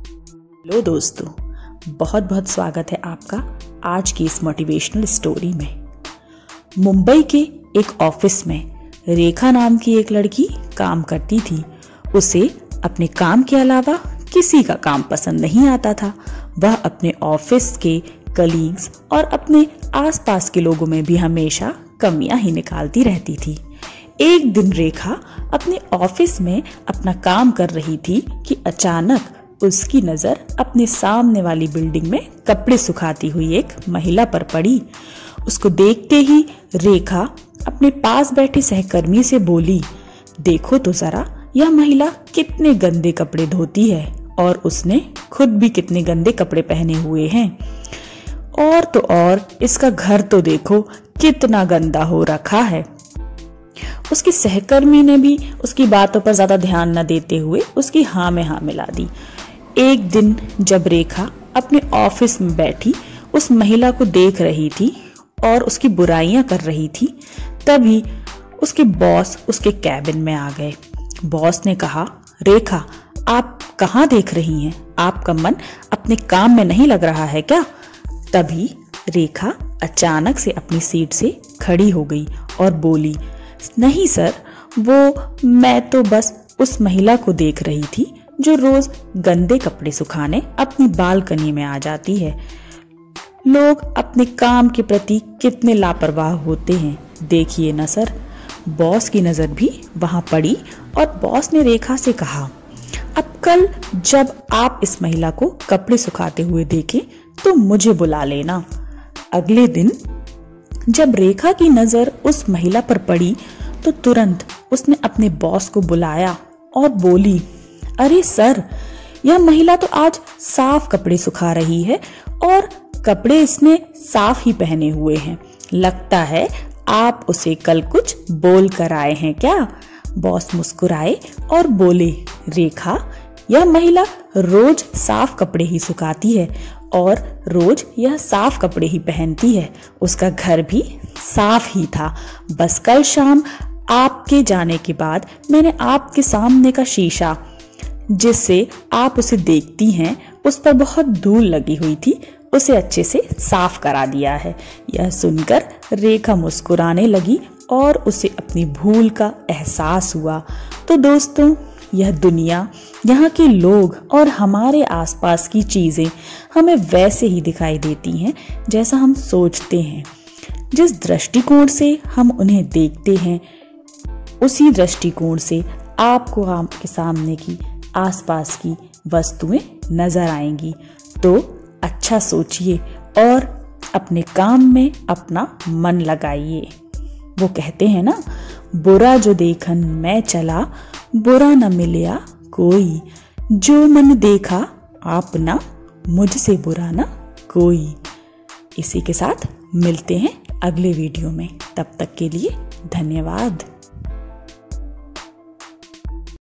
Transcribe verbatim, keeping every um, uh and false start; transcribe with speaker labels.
Speaker 1: Hello दोस्तों, बहुत बहुत स्वागत है आपका आज की इस मोटिवेशनल स्टोरी में। मुंबई के एक ऑफिस में रेखा नाम की एक लड़की काम करती थी। उसे अपने काम के अलावा किसी का काम पसंद नहीं आता था। वह अपने ऑफिस के कलीग्स और अपने आसपास के लोगों में भी हमेशा कमियां ही निकालती रहती थी। एक दिन रेखा अपने ऑफिस में अपना काम कर रही थी कि अचानक उसकी नजर अपने सामने वाली बिल्डिंग में कपड़े सुखाती हुई एक महिला पर पड़ी। उसको देखते ही रेखा अपने पास बैठे सहकर्मी से बोली, देखो तो जरा यह महिला कितने गंदे कपड़े धोती है और उसने खुद भी कितने गंदे कपड़े पहने हुए हैं। और तो और इसका घर तो देखो कितना गंदा हो रखा है। उसकी सहकर्मी ने भी उसकी बातों पर ज्यादा ध्यान न देते हुए उसकी हाँ में हाँ मिला दी। एक दिन जब रेखा अपने ऑफिस में बैठी उस महिला को देख रही थी और उसकी बुराइयां कर रही थी, तभी उसके बॉस उसके कैबिन में आ गए। बॉस ने कहा, रेखा आप कहाँ देख रही हैं? आपका मन अपने काम में नहीं लग रहा है क्या? तभी रेखा अचानक से अपनी सीट से खड़ी हो गई और बोली, नहीं सर, वो मैं तो बस उस महिला को देख रही थी जो रोज गंदे कपड़े सुखाने अपनी बालकनी में आ जाती है। लोग अपने काम के प्रति कितने लापरवाह होते हैं, देखिए ना सर। बॉस की नजर भी वहां पड़ी और बॉस ने रेखा से कहा, अब कल जब आप इस महिला को कपड़े सुखाते हुए देखें तो मुझे बुला लेना। अगले दिन जब रेखा की नजर उस महिला पर पड़ी तो तुरंत उसने अपने बॉस को बुलाया और बोली, अरे सर, यह महिला तो आज साफ कपड़े सुखा रही है और कपड़े इसने साफ ही पहने हुए हैं। लगता है आप उसे कल कुछ बोल कर आए हैं क्या? बॉस मुस्कुराए और बोले, रेखा, यह महिला रोज साफ कपड़े ही सुखाती है और रोज यह साफ कपड़े ही पहनती है। उसका घर भी साफ ही था। बस कल शाम आपके जाने के बाद मैंने आपके सामने का शीशा जिससे आप उसे देखती हैं उस पर बहुत धूल लगी हुई थी, उसे अच्छे से साफ करा दिया है। यह सुनकर रेखा मुस्कुराने लगी और उसे अपनी भूल का एहसास हुआ। तो दोस्तों, यह दुनिया, यहाँ के लोग और हमारे आसपास की चीजें हमें वैसे ही दिखाई देती हैं जैसा हम सोचते हैं। जिस दृष्टिकोण से हम उन्हें देखते हैं उसी दृष्टिकोण से आपको आपके सामने की आसपास की वस्तुएं नजर आएंगी। तो अच्छा सोचिए और अपने काम में अपना मन लगाइए। वो कहते हैं ना, बुरा जो देखन मैं चला, बुरा न मिलिया कोई, जो मन देखा आपना, मुझसे बुरा ना कोई। इसी के साथ मिलते हैं अगले वीडियो में। तब तक के लिए धन्यवाद।